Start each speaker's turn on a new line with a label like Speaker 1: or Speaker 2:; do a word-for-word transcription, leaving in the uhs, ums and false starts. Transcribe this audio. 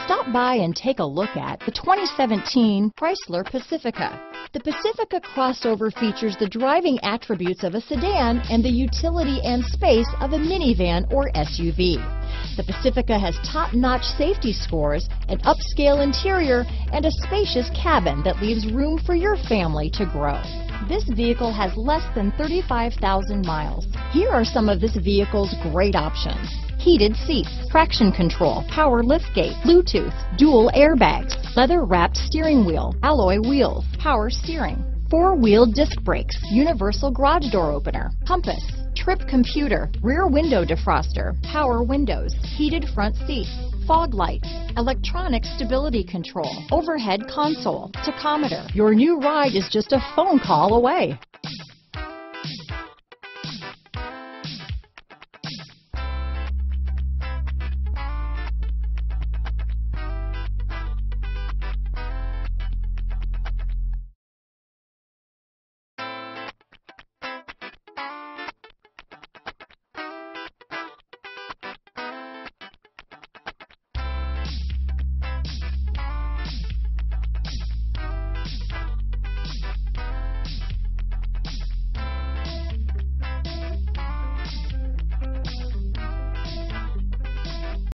Speaker 1: Stop by and take a look at the twenty seventeen Chrysler Pacifica. The Pacifica crossover features the driving attributes of a sedan and the utility and space of a minivan or S U V. The Pacifica has top-notch safety scores, an upscale interior, and a spacious cabin that leaves room for your family to grow. This vehicle has less than thirty-five thousand miles. Here are some of this vehicle's great options: heated seats, traction control, power liftgate, Bluetooth, dual airbags, leather-wrapped steering wheel, alloy wheels, power steering, four-wheel disc brakes, universal garage door opener, compass, trip computer, rear window defroster, power windows, heated front seats, fog lights, electronic stability control, overhead console, tachometer. Your new ride is just a phone call away.